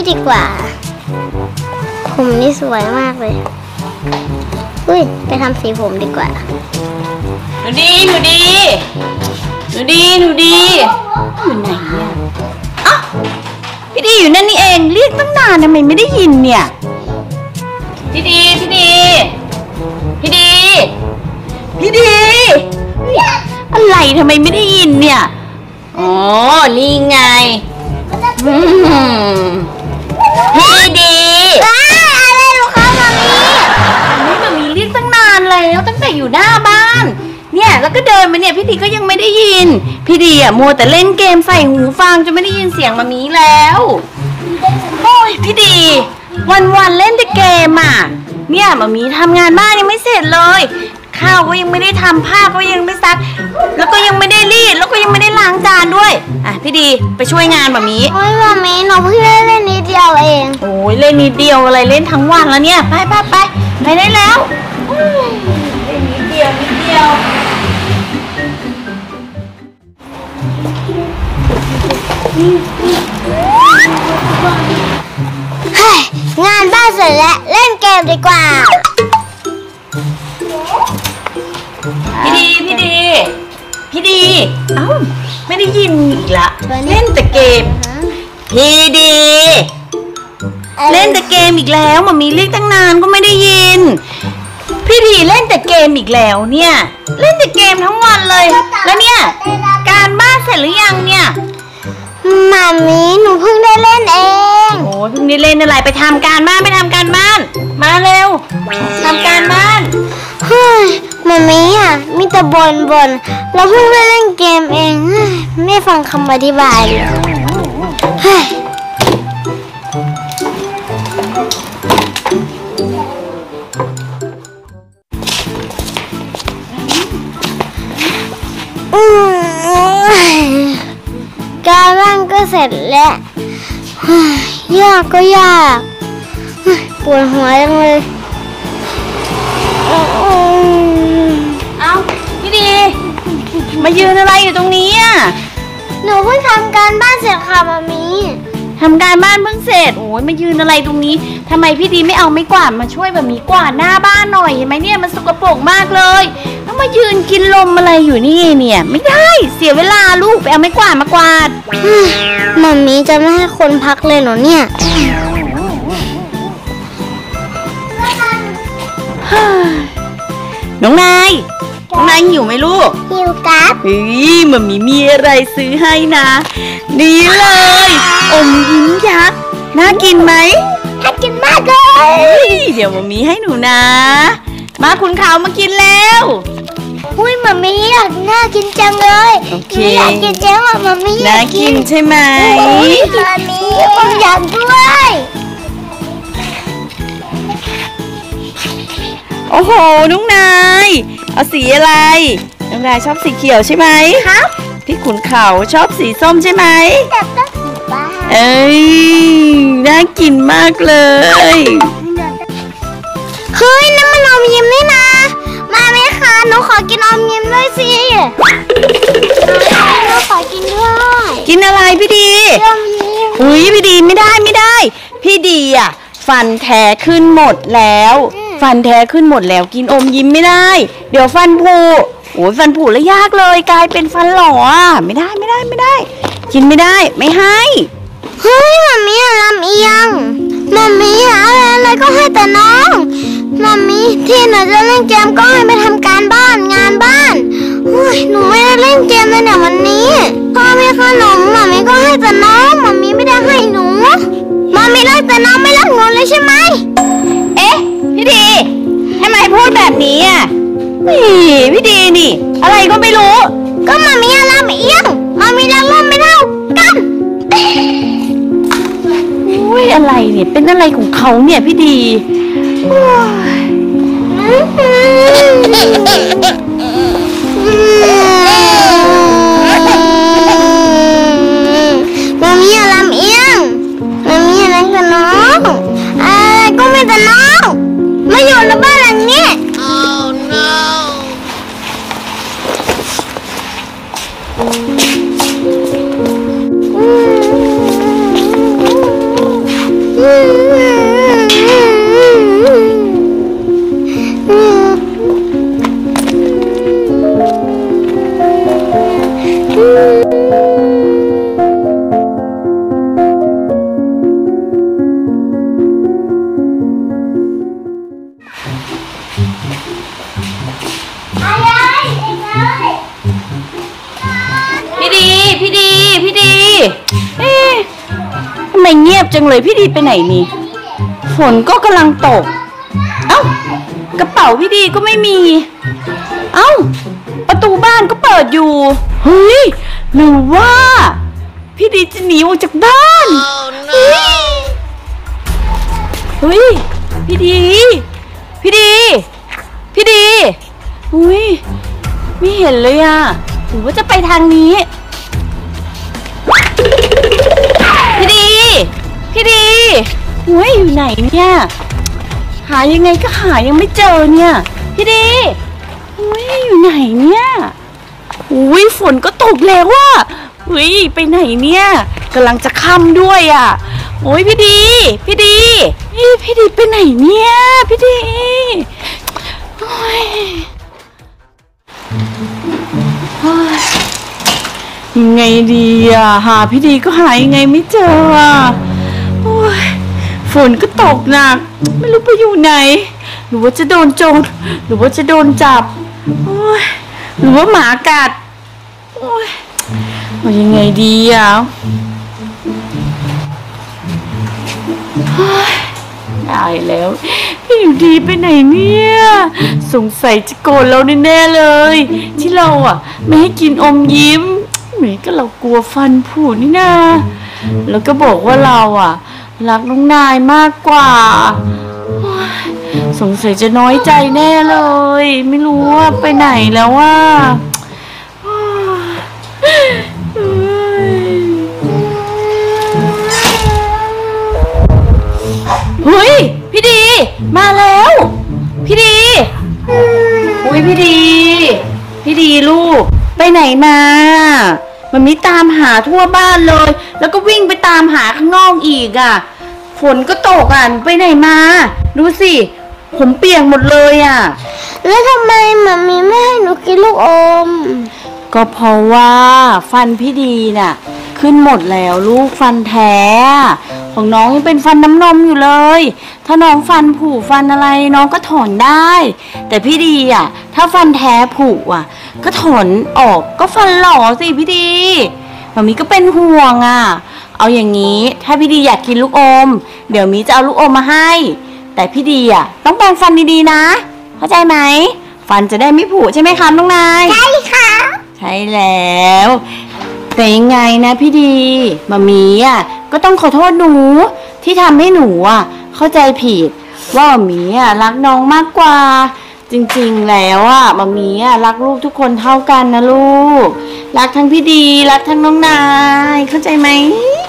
ดีกว่าผมนี่สวยมากเลยอุ้ยไปทำสีผมดีกว่าหนูดีอยู่ไหนเนี่ยอ้าวพี่ดีอยู่นั่นนี่เองเรียกตั้งนานทำไมไม่ได้ยินเนี่ยพี่ดีอะไรทำไมไม่ได้ยินเนี่ยอ๋อนี่ไงพี่ดีอะไรหนูคะมามีเรียกตั้งนานแล้วตั้งแต่อยู่หน้าบ้านเนี่ยแล้วก็เดินมาเนี่ยพี่ดีก็ยังไม่ได้ยินพี่ดีอ่ะมัวแต่เล่นเกมใส่หูฟังจนไม่ได้ยินเสียงมามีแล้วโอ้ยพี่ดีวันเล่นแต่เกมอ่ะเนี่ยมามีทำงานบ้านยังไม่เสร็จเลยข้าวก็ยังไม่ได้ทำผ้าก็ยังไม่ซักแล้วก็ยังไม่ได้รีดแล้วก็ยังไม่ได้ล้างจานด้วยอ่ะพี่ดีไปช่วยงานมามีโอ้ยมามีหนูเพิ่งเล่นนิดเดียวเองโอ้ยเล่นนิดเดียวอะไรเล่นทั้งวันแล้วเนี่ยไปได้แล้วเล่นนิดเดียวเฮ้ยงานบ้านเสร็จแล้วเล่นเกมดีกว่าพี่ดีเอ้าไม่ได้ยินอีกละเล่นแต่เกมพี่ดีเล่นแต่เกมอีกแล้วมามีเรียกตั้งนานก็ไม่ได้ยินพี่ดีเล่นแต่เกมอีกแล้วเนี่ยเล่นแต่เกมทั้งวันเลยแล้วเนี่ยการบ้านเสร็จหรือยังเนี่ยมามีหนูเพิ่งได้เล่นเองโอ้เพิ่งได้เล่นอะไรไปทำการบ้านมาเร็วทำการบ้านเฮ้ยมามีอ่ะมีแต่บ่นเราเพิ่งได้เล่นเกมเองไม่ฟังคำอธิบายเลยเฮ้ยการบ้านก็เสร็จแล้วยากก็ยากปวดหัวจังเลยเอ้าพี่ดีมายืนอะไรอยู่ตรงนี้อ่ะหนูเพิ่งทำการบ้านเสร็จค่ะมามีทำการบ้านเพิ่งเสร็จโอ้ยมายืนอะไรตรงนี้ทำไมพี่ดีไม่เอาไม้กวาดมาช่วยแบบนี้กวาดหน้าบ้านหน่อยเห็นไหมเนี่ยมันสกปรกมากเลยแล้วมายืนกินลมอะไรอยู่นี่เนี่ยไม่ได้เสียเวลาลูกไปเอาไม้กวาดมากวาดมามีจะไม่ให้คนพักเลยเหรอเนี่ยน้องนายหิวไหมลูกหิวครับมันมีอะไรซื้อให้นะนี่เลยอมยิ้มยักษ์น่ากินไหมน่ากินมากเลยเดี๋ยวมันมีให้หนูนะมาคุณขาวมากินแล้วอุ้ยมันมีอยากน่ากินจังเลยโอเคอยากกินจังมันมีน่ากินใช่ไหมมันมีผมอยากด้วยโอ้โหน้องนายเอาสีอะไรน้องนายชอบสีเขียวใช่ไหมครับพี่ขุนเขาชอบสีส้มใช่ไหมแต่ต้องสีฟ้าเอ้ยน่ากินมากเลยเฮ้ยนั่นมันอมยิ้มนี่นะมาไหมคะหนูขอกินอมยิ้มด้วยสิหนูขอกินด้วยกินอะไรพี่ดีอมยิ้มอุ้ยพี่ดีไม่ได้พี่ดีอ่ะฟันแท้ขึ้นหมดแล้วกินอมยิ้มไม่ได้เดี๋ยวฟันผุโอ้ยฟันผุแล้วยากเลยกลายเป็นฟันหล่อไม่ได้กินไม่ได้ไม่ให้เฮ้ยมัมมี่ลำเอียงมัมมี่อะไรก็ให้แต่น้องมัมมี่ที่หนูจะเล่นเกมก็ให้ไปทำการบ้านงานบ้านหนูไม่ได้เล่นเกมเลยเนี่ยวันนี้พ่อมีขนมมัมมี่ก็ให้แต่น้องมัมมี่ไม่ได้ให้หนูมัมมี่รักแต่น้องไม่รักหนูเลยใช่ไหมเอ๊ะพี่ดีทำไมพูดแบบนี้อ่ะพี่ดีนี่อะไรก็ไม่รู้ก็มัมมี่ลำเอียงมัมมี่รักลูกไม่เท่ากันอุ้ยอะไรเนี่ยเป็นอะไรของเขาเนี่ยพี่ดีมัมมี่ลำเอียงมัมมี่อะไรกับน้องอะไรก็ไม่แต่น้องไม่อยู่ในบ้านหลังนี้Oh no เอ๊ะทำไมเงียบจังเลยพี่ดีไปไหนนี่ฝนก็กำลังตกเอ้ากระเป๋าพี่ดีก็ไม่มีเอ้าประตูบ้านก็เปิดอยู่เฮ้ยหรือว่าพี่ดีจะหนีออกจากบ้านเฮ้ยพี่ดีพี่ดีพี่ดีอุ้ยไม่เห็นเลยอ่ะหรือว่าจะไปทางนี้พี่ดีพี่ดีอุ้ยอยู่ไหนเนี่ยหายังไงก็หายังไม่เจอเนี่ยพี่ดีอุ้ยอยู่ไหนเนี่ยอุ้ยฝนก็ตกแล้วว่ะอุ้ยไปไหนเนี่ยกำลังจะค่ำด้วยอ่ะโอ้ยพี่ดีพี่ดีพี่ดีไปไหนเนี่ยพี่ดีโอ้ยยังไงดีอ่ะหาพี่ดีก็หายังไงไม่เจออ่ะโอ้ยฝนก็ตกหนักไม่รู้ไปอยู่ไหนหรือว่าจะโดนโจรหรือว่าจะโดนจับโอ้ยหรือว่าหมากัดโอ้ยเอายังไงดีอ่ะได้แล้วพี่อยู่ดีไปไหนเนี่ยสงสัยจะโกรธเราแน่ๆเลยที่เราอ่ะไม่ให้กินอมยิ้มเหมือนกับเรากลัวฟันผุนี่นาแล้วก็บอกว่าเราอ่ะรักน้องนายมากกว่าสงสัยจะน้อยใจแน่เลยไม่รู้ว่าไปไหนแล้วว่าเฮ้ยพี่ดีมาแล้วพี่ดีอุ้ยพี่ดีลูกไปไหนมามันมีตามหาทั่วบ้านเลยแล้วก็วิ่งไปตามหาข้างนอกอีกอ่ะฝนก็ตกอ่ะไปไหนมาดูสิผมเปียกหมดเลยอ่ะแล้วทำไมมัมมี่ไม่ให้หนูกินลูกอมก็เพราะว่าฟันพี่ดีน่ะขึ้นหมดแล้วลูกฟันแท้ของน้องยังเป็นฟันน้ำนมอยู่เลยถ้าน้องฟันผุฟันอะไรน้องก็ถอนได้แต่พี่ดีอ่ะถ้าฟันแท้ผุอ่ะก็ถอนออกก็ฟันหล่อสิพี่ดีมัมมี่ก็เป็นห่วงอ่ะเอาอย่างนี้ถ้าพี่ดีอยากกินลูกอมเดี๋ยวมีจะเอาลูกอมมาให้แต่พี่ดีอ่ะต้องแปรงฟันดีๆนะเข้าใจไหมฟันจะได้ไม่ผุใช่ไหมคะน้องนายใช่ค่ะใช่แล้วแต่ยังไงนะพี่ดีมัมมี่อ่ะก็ต้องขอโทษหนูที่ทำให้หนูอ่ะเข้าใจผิดว่ามัมมี่อ่ะรักน้องมากกว่าจริงๆแล้วอ่ะมัมมี่อ่ะรักลูกทุกคนเท่ากันนะลูกรักทั้งพี่ดีรักทั้งน้องนายเข้าใจไหม